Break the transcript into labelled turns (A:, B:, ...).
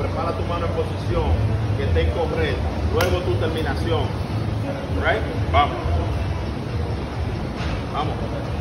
A: prepara tu mano en posición, que esté incorrecta. Luego tu terminación. Right? Vamos. Vamos.